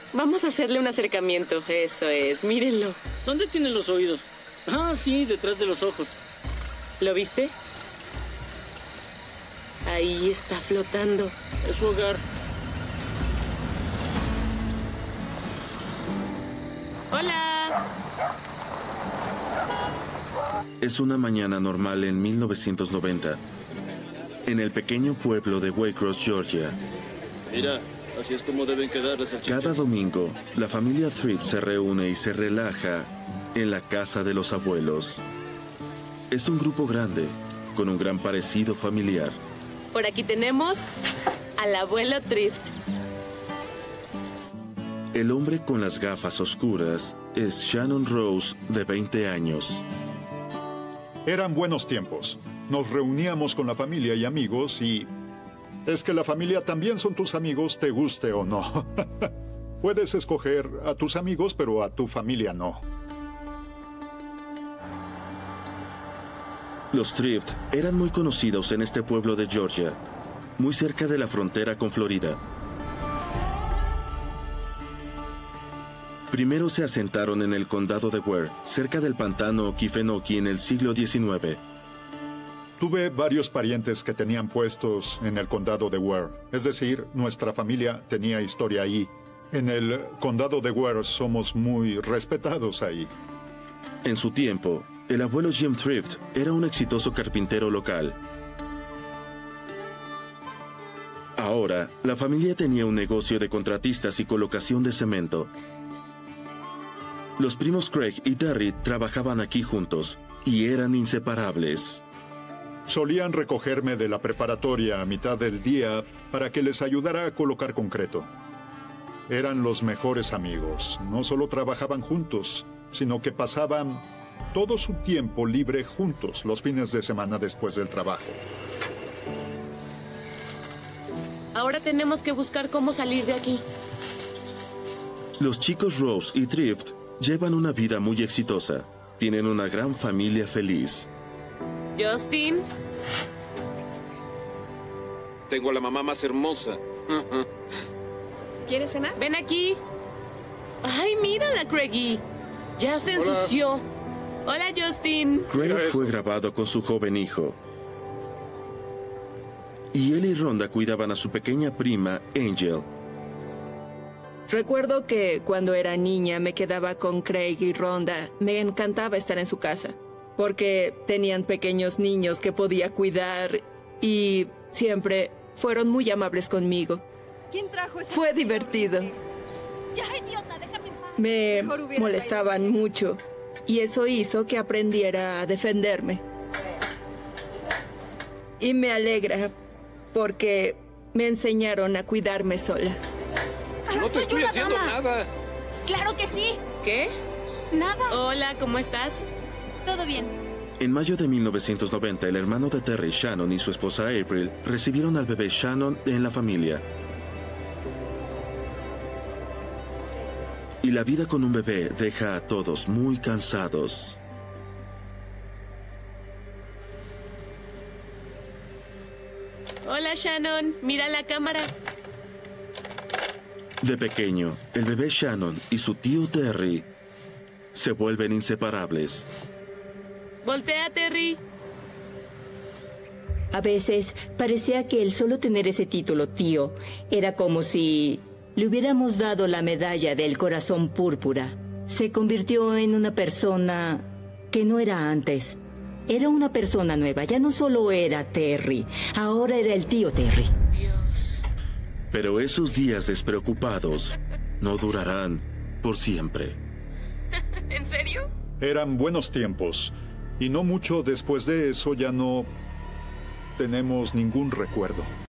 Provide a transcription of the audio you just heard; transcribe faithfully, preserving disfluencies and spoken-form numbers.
Vamos a hacerle un acercamiento. Eso es, mírenlo. ¿Dónde tiene los oídos? Ah, sí, detrás de los ojos. ¿Lo viste? Ahí está flotando. Es su hogar. ¡Hola! Es una mañana normal en mil novecientos noventa, en el pequeño pueblo de Waycross, Georgia. Mira, así es como deben quedar las salchichas. Cada domingo, la familia Thrift se reúne y se relaja en la casa de los abuelos. Es un grupo grande, con un gran parecido familiar. Por aquí tenemos al abuelo Thrift. El hombre con las gafas oscuras es Shannon Rose, de veinte años. Eran buenos tiempos. Nos reuníamos con la familia y amigos y... es que la familia también son tus amigos, te guste o no. Puedes escoger a tus amigos, pero a tu familia no. Los Thrift eran muy conocidos en este pueblo de Georgia, muy cerca de la frontera con Florida. Primero se asentaron en el condado de Ware, cerca del pantano Okefenokee en el siglo diecinueve. Tuve varios parientes que tenían puestos en el condado de Ware. Es decir, nuestra familia tenía historia ahí. En el condado de Ware somos muy respetados ahí. En su tiempo, el abuelo Jim Thrift era un exitoso carpintero local. Ahora, la familia tenía un negocio de contratistas y colocación de cemento. Los primos Craig y Terry trabajaban aquí juntos y eran inseparables. Solían recogerme de la preparatoria a mitad del día para que les ayudara a colocar concreto. Eran los mejores amigos. No solo trabajaban juntos, sino que pasaban todo su tiempo libre juntos los fines de semana después del trabajo. Ahora tenemos que buscar cómo salir de aquí. Los chicos Rose y Thrift llevan una vida muy exitosa. Tienen una gran familia feliz. Justin. Tengo a la mamá más hermosa. ¿Quieres cenar? Ven aquí. Ay, mírala, Craigie. Ya se ensució. Hola, Justin. Craig fue grabado con su joven hijo. Y él y Rhonda cuidaban a su pequeña prima, Angel. Recuerdo que cuando era niña me quedaba con Craig y Rhonda. Me encantaba estar en su casa, porque tenían pequeños niños que podía cuidar y siempre fueron muy amables conmigo. ¿Quién trajo ese? Fue divertido. Ya, idiota, déjame en paz. Me molestaban mucho y eso hizo que aprendiera a defenderme. Y me alegra porque me enseñaron a cuidarme sola. Yo no te estoy haciendo nada. ¡Claro que sí! ¿Qué? Nada. Hola, ¿cómo estás? Todo bien. En mayo de mil novecientos noventa, el hermano de Terry, Shannon, y su esposa April recibieron al bebé Shannon en la familia. Y la vida con un bebé deja a todos muy cansados. Hola, Shannon. Mira la cámara. De pequeño, el bebé Shannon y su tío Terry se vuelven inseparables. Voltea, Terry. A veces parecía que el solo tener ese título, tío, era como si le hubiéramos dado la medalla del corazón púrpura. Se convirtió en una persona que no era antes. Era una persona nueva. Ya no solo era Terry, ahora era el tío Terry. Dios. Pero esos días despreocupados no durarán por siempre. ¿En serio? Eran buenos tiempos. Y no mucho después de eso ya no tenemos ningún recuerdo.